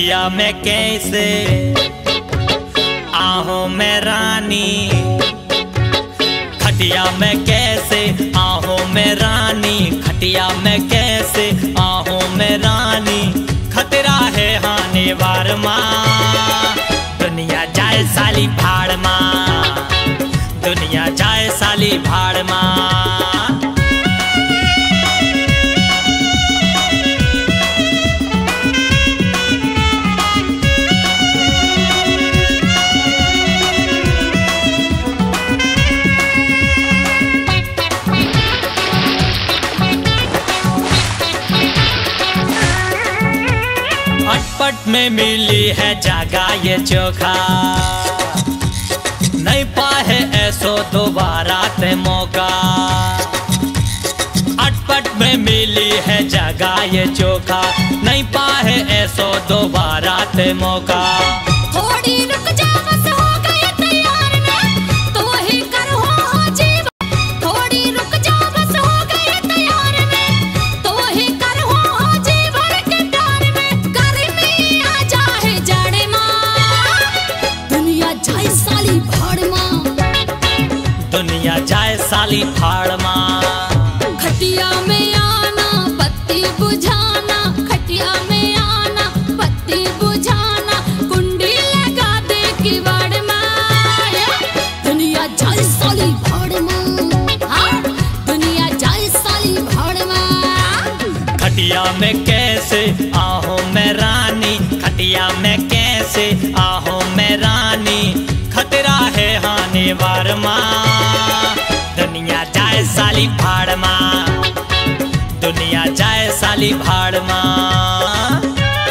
खटिया में कैसे आहो मैं रानी, खटिया में कैसे आहो मैं रानी, खटिया में कैसे आहो मैं रानी, खतरा है हाने वार माँ। दुनिया जाए साली भाड़ माँ, दुनिया जाए साली भाड़ माँ। अटपट में मिली है जगह ये चोखा, नहीं पाए ऐसो दोबारा ते मौका। अटपट में मिली है जगह ये चोखा, नहीं पाए ऐसो दोबारा ते मौका। थोड़ी रुक जा बस हो गए तैयार में, तो ही कर हो जीव। थोड़ी रुक जा बस हो गए तैयार में, तो ही कर हो जीवन के प्यार में। गर्मी आ जाए जड़ माँ, दुनिया जाए साली भाड़ माँ, दुनिया जाए साली भाड़ माँ। खटिया में आना बत्ती बुझाना, खटिया में आना बत्ती बुझाना, कुंडी लगा दे किवाड़ माँ। दुनिया जाए साली भाड़ माँ, हाँ दुनिया जाए साली भाड़ माँ। खटिया में कैसे आहो मैं रानी, खटिया में कैसे आहो मैं रानी, खतरा है हाने वार माँ। दुनिया जाए साली भाड़ माँ, दुनिया जाए साली भाड़ माँ।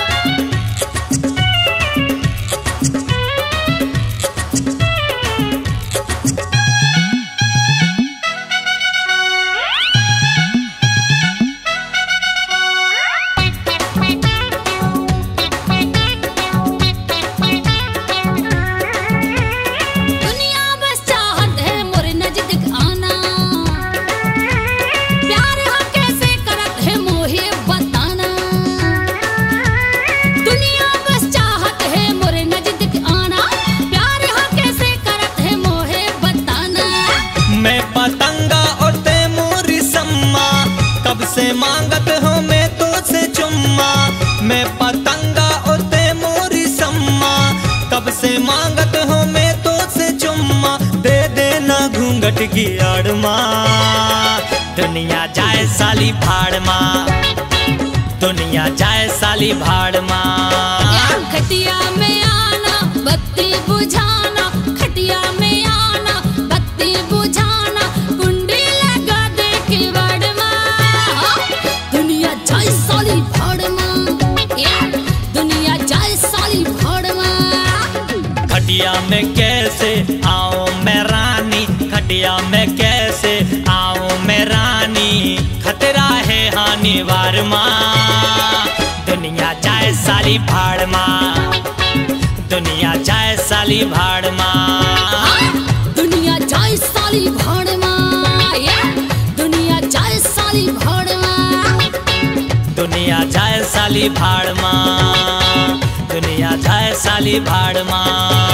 कब से मांगत हो मैं तो से चुम्मा, मैं पतंगा ओते मोरी सम्मा। कब से मांगत हो मैं तो से चुम्मा, दे देना घूंघट की आड़ माँ। दुनिया जाए साली भाड़ माँ, दुनिया जाए साली भाड़ माँ। खटिया में आना बत्ती बुझाना, खटिया में आना बत्ती बुझाना, कुंडी लगा दे किवाड़ माँ। दुनिया जाए साली भाड़ माँ, दुनिया जाए साली भाड़ माँ। खटिया में कैसे आओ मैं रानी, खटिया में कैसे आओ मैं रानी, खतरा है हानि वार माँ। दुनिया जाए साली भाड़ माँ, दुनिया जाए साली भाड़ माँ। दुनिया जाए साली भाड़ माँ, दुनिया जाए साली भाड़ माँ। दुनिया जाए साली भाड़ माँ, दुनिया जाए साली भाड़ माँ।